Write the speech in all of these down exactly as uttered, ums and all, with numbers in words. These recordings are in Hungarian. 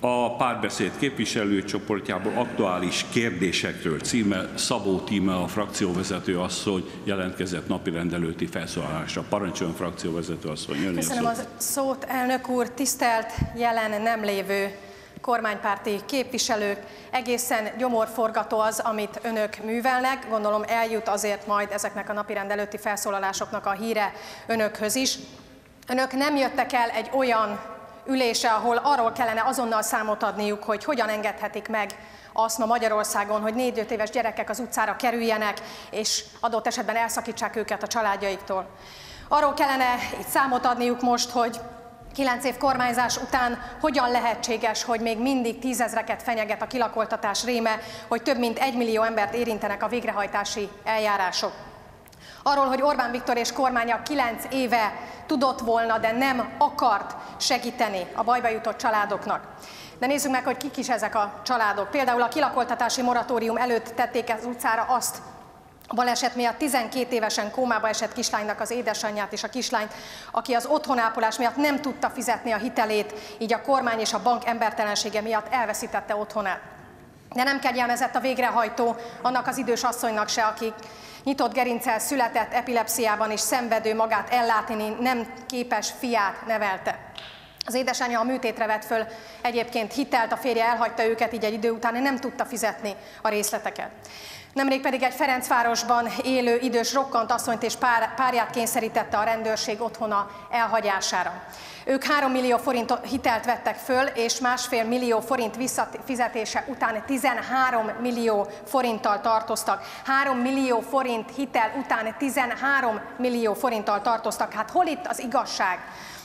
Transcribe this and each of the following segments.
A Párbeszéd képviselőcsoportjából aktuális kérdésekről címe Szabó Tíme, a frakcióvezető asszony jelentkezett napirend előtti felszólalásra. Parancsoljon, frakcióvezető asszony. Köszönöm a szót, elnök úr, tisztelt jelen nem lévő kormánypárti képviselők. Egészen gyomorforgató az, amit önök művelnek. Gondolom eljut azért majd ezeknek a napirend előtti felszólalásoknak a híre önökhöz is. Önök nem jöttek el egy olyan ülése, ahol arról kellene azonnal számot adniuk, hogy hogyan engedhetik meg azt ma Magyarországon, hogy négy-öt éves gyerekek az utcára kerüljenek, és adott esetben elszakítsák őket a családjaiktól. Arról kellene itt számot adniuk most, hogy kilenc év kormányzás után hogyan lehetséges, hogy még mindig tízezreket fenyeget a kilakoltatás réme, hogy több mint egymillió embert érintenek a végrehajtási eljárások. Arról, hogy Orbán Viktor és kormánya kilenc éve tudott volna, de nem akart segíteni a bajba jutott családoknak. De nézzük meg, hogy kik is ezek a családok. Például a kilakoltatási moratórium előtt tették az utcára azt, a baleset miatt tizenkét évesen kómába esett kislánynak az édesanyját és a kislányt, aki az otthonápolás miatt nem tudta fizetni a hitelét, így a kormány és a bank embertelensége miatt elveszítette otthonát. De nem kegyelmezett a végrehajtó annak az idős asszonynak se, aki nyitott gerinccel született, epilepsziában és szenvedő, magát ellátni nem képes fiát nevelte. Az édesanyja a műtétre vett föl egyébként hitelt, a férje elhagyta őket, így egy idő után nem tudta fizetni a részleteket. Nemrég pedig egy Ferencvárosban élő idős rokkant asszonyt és pár, párját kényszerítette a rendőrség otthona elhagyására. Ők három millió forint hitelt vettek föl, és másfél millió forint visszafizetése után tizenhárom millió forinttal tartoztak. három millió forint hitel után tizenhárom millió forinttal tartoztak. Hát hol itt az igazság?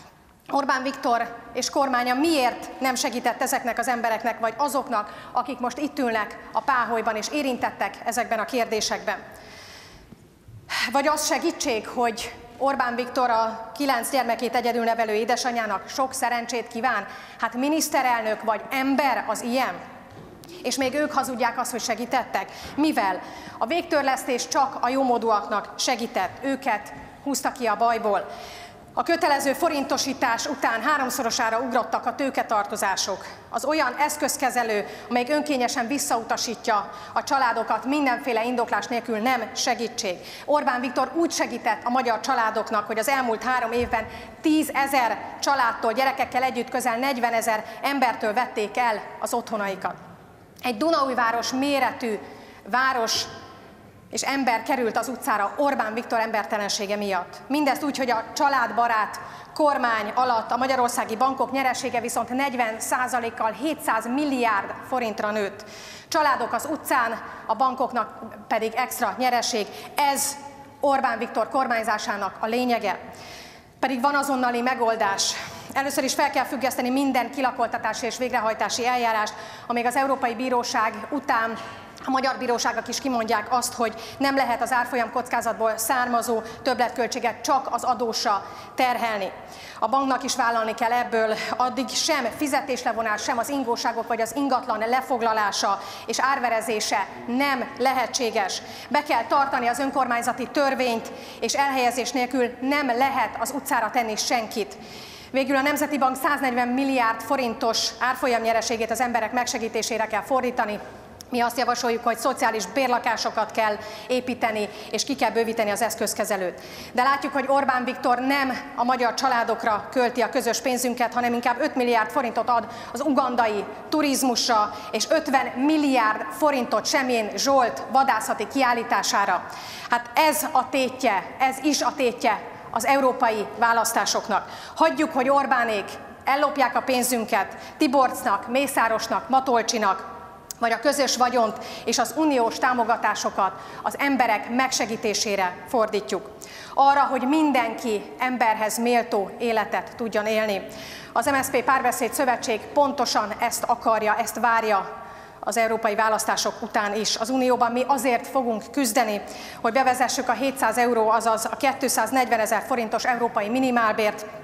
Orbán Viktor és kormánya miért nem segített ezeknek az embereknek, vagy azoknak, akik most itt ülnek a páholyban és érintettek ezekben a kérdésekben? Vagy az segítség, hogy Orbán Viktor a kilenc gyermekét egyedül nevelő édesanyjának sok szerencsét kíván? Hát miniszterelnök vagy ember az ilyen? És még ők hazudják azt, hogy segítettek? Mivel? A végtörlesztés csak a jómódúaknak segített, őket húzta ki a bajból. A kötelező forintosítás után háromszorosára ugrottak a tőketartozások. Az olyan eszközkezelő, amely önkényesen visszautasítja a családokat, mindenféle indoklás nélkül nem segítség. Orbán Viktor úgy segített a magyar családoknak, hogy az elmúlt három évben tízezer családtól, gyerekekkel együtt közel negyvenezer embertől vették el az otthonaikat. Egy Dunaújváros méretű város és ember került az utcára Orbán Viktor embertelensége miatt. Mindezt úgy, hogy a családbarát kormány alatt a magyarországi bankok nyeresége viszont negyven százalékkal hétszáz milliárd forintra nőtt. Családok az utcán, a bankoknak pedig extra nyereség. Ez Orbán Viktor kormányzásának a lényege. Pedig van azonnali megoldás. Először is fel kell függeszteni minden kilakoltatási és végrehajtási eljárást, amíg az Európai Bíróság után a magyar bíróságok is kimondják azt, hogy nem lehet az árfolyam kockázatból származó többletköltséget csak az adósra terhelni. A banknak is vállalni kell ebből, addig sem fizetéslevonás, sem az ingóságok vagy az ingatlan lefoglalása és árverezése nem lehetséges. Be kell tartani az önkormányzati törvényt, és elhelyezés nélkül nem lehet az utcára tenni senkit. Végül a Nemzeti Bank száznegyven milliárd forintos árfolyamnyereségét az emberek megsegítésére kell fordítani. Mi azt javasoljuk, hogy szociális bérlakásokat kell építeni, és ki kell bővíteni az eszközkezelőt. De látjuk, hogy Orbán Viktor nem a magyar családokra költi a közös pénzünket, hanem inkább öt milliárd forintot ad az ugandai turizmusra, és ötven milliárd forintot Semjén Zsolt vadászati kiállítására. Hát ez a tétje, ez is a tétje az európai választásoknak. Hagyjuk, hogy Orbánék ellopják a pénzünket Tiborcnak, Mészárosnak, Matolcsinak, vagy a közös vagyont és az uniós támogatásokat az emberek megsegítésére fordítjuk. Arra, hogy mindenki emberhez méltó életet tudjon élni. Az em es zé pé Párbeszéd Szövetség pontosan ezt akarja, ezt várja az európai választások után is. Az Unióban mi azért fogunk küzdeni, hogy bevezessük a hétszáz euró, azaz a kétszáznegyvenezer forintos európai minimálbért,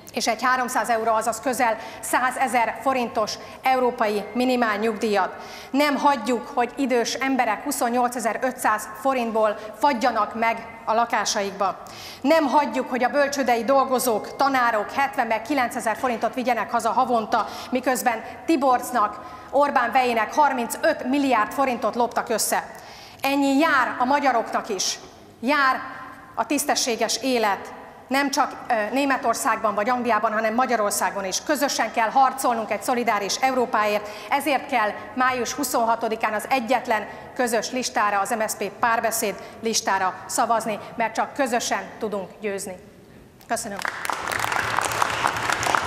és egy háromszáz euró, azaz közel százezer forintos európai minimál nyugdíjat. Nem hagyjuk, hogy idős emberek huszonnyolcezer-ötszáz forintból fagyjanak meg a lakásaikba. Nem hagyjuk, hogy a bölcsődei dolgozók, tanárok hetven-kilencezer forintot vigyenek haza havonta, miközben Tiborcnak, Orbán vejének harmincöt milliárd forintot loptak össze. Ennyi jár a magyaroknak is. Jár a tisztességes élet, nem csak Németországban vagy Angliában, hanem Magyarországon is. Közösen kell harcolnunk egy szolidáris Európáért, ezért kell május huszonhatodikán az egyetlen közös listára, az em es zé pé párbeszéd listára szavazni, mert csak közösen tudunk győzni. Köszönöm.